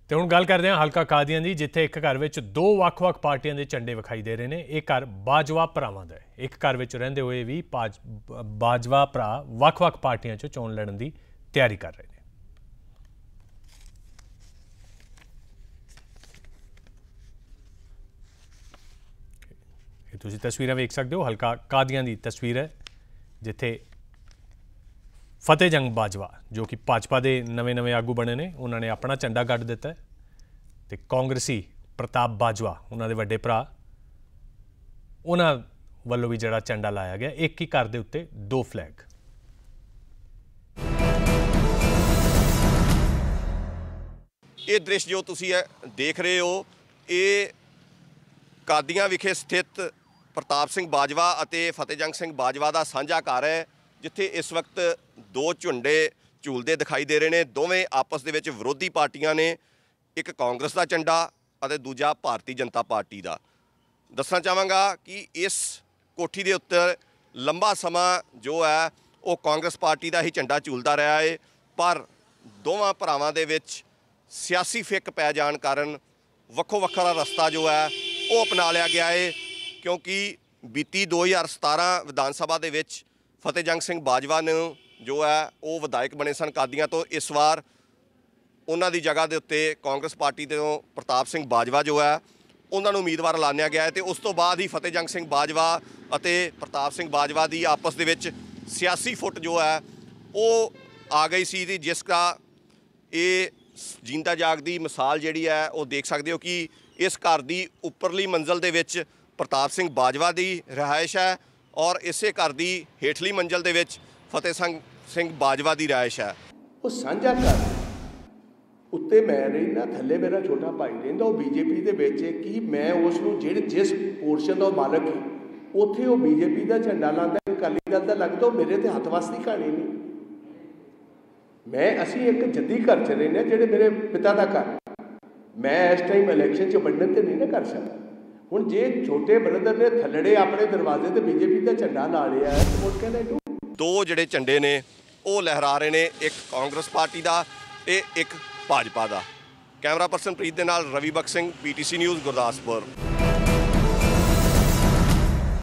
तो हुण गल करते हैं हलका कादियां दी, जिथे एक घर में दो ਵੱਖ-ਵੱਖ पार्टियां के झंडे विखाई दे रहे हैं। एक घर बाजवा भरावां दा है। एक घर में रहिंदे होए भी बाजवा भरा ਵੱਖ-ਵੱਖ पार्टियां चों चोण लड़न की तैयारी कर रहे हैं। तुसीं तस्वीरां वेख सकते हो, हलका कादियां की तस्वीर है, जिथे फतेह जंग बाजवा जो कि भाजपा के नवे नवे आगू बने ने, उन्होंने अपना झंडा गढ़ दिता है। तो कांग्रेसी प्रताप बाजवा उन्होंने वड्डे भरा, उन्होंने वालों भी जड़ा झंडा लाया गया। एक ही घर के उत्ते दो फ्लैग। ये दृश्य जो तुसी देख रहे हो, ये कादियां विखे स्थित प्रताप सिंह बाजवा और फतेह जंग सिंह बाजवा का साझा घर है, जिथे इस वक्त दो झंडे झूलते दिखाई दे रहे हैं। दोवें आपस दे विच विरोधी पार्टियां ने, एक कांग्रेस का झंडा और दूजा भारतीय जनता पार्टी का। दसना चाहांगा कि इस कोठी के उत्ते लंबा समा जो है वो कांग्रेस पार्टी का ही झंडा झूलता रहा है, पर दोवां भरावां दे विच सियासी फिक पै जाण कारण वक्खो वक्खरा रस्ता जो है वो अपना लिया गया है। क्योंकि बीती 2017 विधान सभा दे विच फतेह जंग सिंह बाजवा ने जो है वो विधायक बने सन कादियां तो, इस बार उन्हां दी जगह के उत्ते कांग्रेस पार्टी तो प्रताप सिंह बाजवा जो है उन्होंने उम्मीदवार लानिया गया है। तो उस तो बाद ही फतेह जंग सिंह बाजवा और प्रताप सिंह बाजवा की आपस दे विच सियासी फुट जो है वो आ गई सी, जिसका ये जींदा जागदी मिसाल जिहड़ी है वो देख सकते हो कि इस घर की उपरली मंजिल दे विच प्रताप सिंह बाजवा की रिहाइश है और इसे घर की हेठली मंजिल दे विच फतेह सिंह बाजवा की रिहाइश है। वो साझा घर उत्ते मैं रहिंदा, थल्ले मेरा छोटा भाई रहिंदा, वो बीजेपी दे विच है कि मैं उसनूं जिस पोर्शन का मालक है उत्थे वो बीजेपी का झंडा लांदा, अकाली दल दा लगदा, मेरे ते हत्थ वस दी कहानी नहीं। मैं असी एक जद्दी घर च रहिंदे जिहड़े मेरे पिता का घर, मैं इस टाइम इलैक्शन च वंडन ते नहीं ना कर सकदा। हुण जे छोटे ब्रदर ने थल्लड़े अपने दरवाजे ते बीजेपी का झंडा ला लिया है, तो मुड़ के दो जिहड़े झंडे ने वो लहरा रहे हैं, एक कांग्रेस पार्टी का ते एक भाजपा का। कैमरा परसन प्रीत दे नाल रवि बख्श सिंह, PTC न्यूज़ गुरदासपुर।